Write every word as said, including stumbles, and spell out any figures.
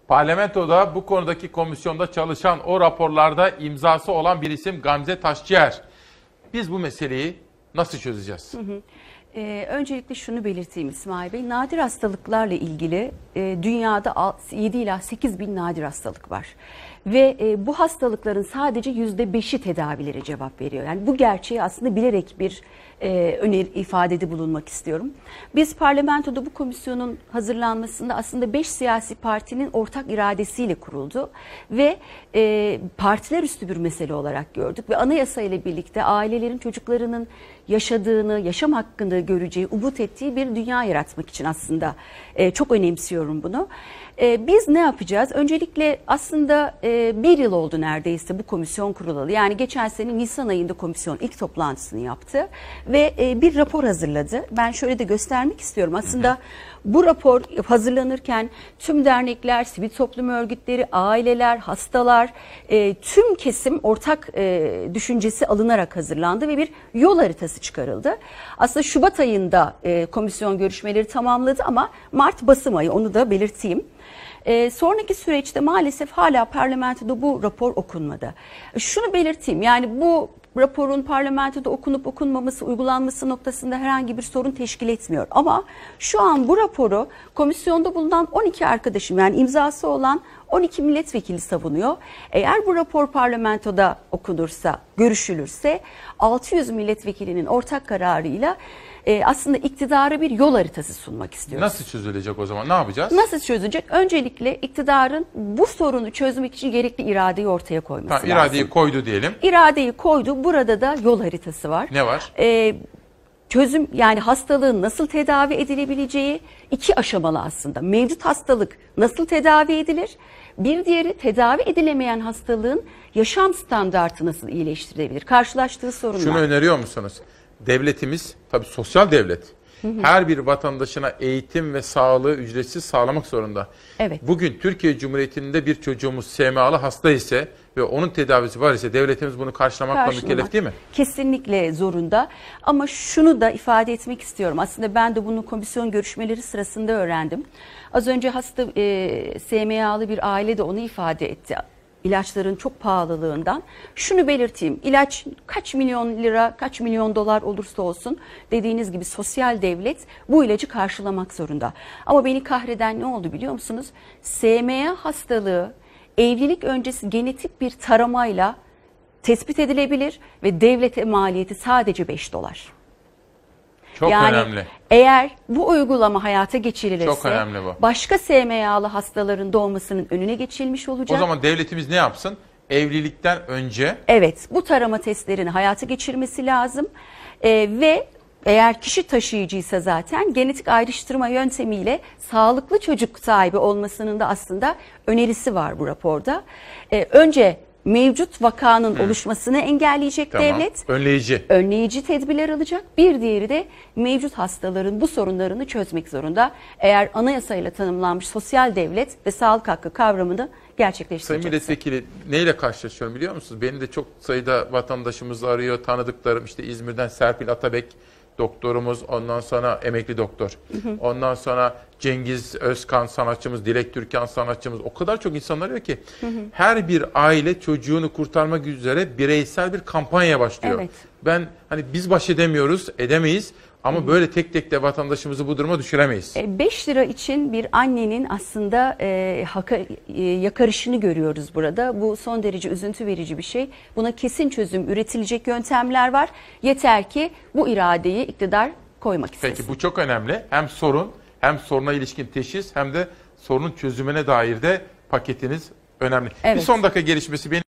Parlamentoda bu konudaki komisyonda çalışan, o raporlarda imzası olan bir isim Gamze Taşçıer. Biz bu meseleyi nasıl çözeceğiz? Hı hı. Ee, öncelikle şunu belirteyim İsmail Bey. Nadir hastalıklarla ilgili e, dünyada yedi ila sekiz bin nadir hastalık var. Ve e, bu hastalıkların sadece yüzde beşi tedavilere cevap veriyor. Yani bu gerçeği aslında bilerek bir e, öneri ifadede bulunmak istiyorum. Biz parlamentoda bu komisyonun hazırlanmasında aslında beş siyasi partinin ortak iradesiyle kuruldu. Ve e, partiler üstü bir mesele olarak gördük. Ve anayasa ile birlikte ailelerin çocuklarının yaşadığını, yaşam hakkında göreceği, umut ettiği bir dünya yaratmak için aslında e, çok önemsiyorum bunu. E, biz ne yapacağız? Öncelikle aslında e, bir yıl oldu neredeyse bu komisyon kurulalı. Yani geçen sene Nisan ayında komisyon ilk toplantısını yaptı ve e, bir rapor hazırladı. Ben şöyle de göstermek istiyorum. Aslında bu rapor hazırlanırken tüm dernekler, sivil toplum örgütleri, aileler, hastalar, e, tüm kesim ortak e, düşüncesi alınarak hazırlandı ve bir yol haritası çıkarıldı. Aslında Şubat ayında e, komisyon görüşmeleri tamamladı ama Mart Basım ayı, onu da belirteyim. E, sonraki süreçte maalesef hala parlamentoda bu rapor okunmadı. Şunu belirteyim, yani bu raporun parlamentoda okunup okunmaması, uygulanması noktasında herhangi bir sorun teşkil etmiyor. Ama şu an bu raporu komisyonda bulunan on iki arkadaşım, yani imzası olan on iki milletvekili savunuyor. Eğer bu rapor parlamentoda okunursa, görüşülürse altı yüz milletvekilinin ortak kararıyla e, aslında iktidara bir yol haritası sunmak istiyoruz. Nasıl çözülecek o zaman? Ne yapacağız? Nasıl çözülecek? Öncelikle iktidarın bu sorunu çözmek için gerekli iradeyi ortaya koyması tamam, lazım. İradeyi koydu diyelim. İradeyi koydu. Burada da yol haritası var. Ne var? Ee, çözüm, yani hastalığın nasıl tedavi edilebileceği iki aşamalı aslında. Mevcut hastalık nasıl tedavi edilir? Bir diğeri tedavi edilemeyen hastalığın yaşam standartı nasıl iyileştirilebilir? Karşılaştığı sorunlar. Şunu öneriyor musunuz? Devletimiz, tabii sosyal devlet, hı hı, her bir vatandaşına eğitim ve sağlığı ücretsiz sağlamak zorunda. Evet. Bugün Türkiye Cumhuriyeti'nde bir çocuğumuz S M A'lı hasta ise ve onun tedavisi var ise devletimiz bunu karşılamakla Karşılamak mükellef değil mi? Kesinlikle zorunda. Ama şunu da ifade etmek istiyorum. Aslında ben de bunu komisyon görüşmeleri sırasında öğrendim. Az önce hasta e, S M A'lı bir aile de onu ifade etti. İlaçların çok pahalılığından. Şunu belirteyim, ilaç kaç milyon lira, kaç milyon dolar olursa olsun dediğiniz gibi sosyal devlet bu ilacı karşılamak zorunda. Ama beni kahreden ne oldu biliyor musunuz? S M A hastalığı evlilik öncesi genetik bir taramayla tespit edilebilir ve devlete maliyeti sadece beş dolar. Çok yani önemli. Eğer bu uygulama hayata geçirilirse çok önemli bu. Başka S M A'lı hastaların doğmasının önüne geçilmiş olacak. O zaman devletimiz ne yapsın? Evlilikten önce... Evet, bu tarama testlerini hayata geçirmesi lazım ee, ve eğer kişi taşıyıcıysa zaten genetik ayrıştırma yöntemiyle sağlıklı çocuk sahibi olmasının da aslında önerisi var bu raporda. Ee, önce mevcut vakanın Hı. oluşmasını engelleyecek tamam. devlet. Önleyici. Önleyici tedbirler alacak. Bir diğeri de mevcut hastaların bu sorunlarını çözmek zorunda. Eğer anayasayla tanımlanmış sosyal devlet ve sağlık hakkı kavramını gerçekleştirecekse. Sayın Milletvekili, neyle karşılaşıyorum biliyor musunuz? Beni de çok sayıda vatandaşımız arıyor, tanıdıklarım, işte İzmir'den Serpil Atabek doktorumuz, ondan sonra emekli doktor. Hı hı. Ondan sonra Cengiz Özkan sanatçımız, Dilek Türkan sanatçımız. O kadar çok insan arıyor ki hı hı. her bir aile çocuğunu kurtarmak üzere bireysel bir kampanya başlıyor. Evet. Ben hani biz baş edemiyoruz, edemeyiz. Ama hı-hı, böyle tek tek de vatandaşımızı bu duruma düşüremeyiz. beş lira için bir annenin aslında e, haka, e, yakarışını görüyoruz burada. Bu son derece üzüntü verici bir şey. Buna kesin çözüm üretilecek yöntemler var. Yeter ki bu iradeyi iktidar koymak istesin. Peki bu çok önemli. Hem sorun, hem soruna ilişkin teşhis, hem de sorunun çözümüne dair de paketiniz önemli. Evet. Bir son dakika gelişmesi benim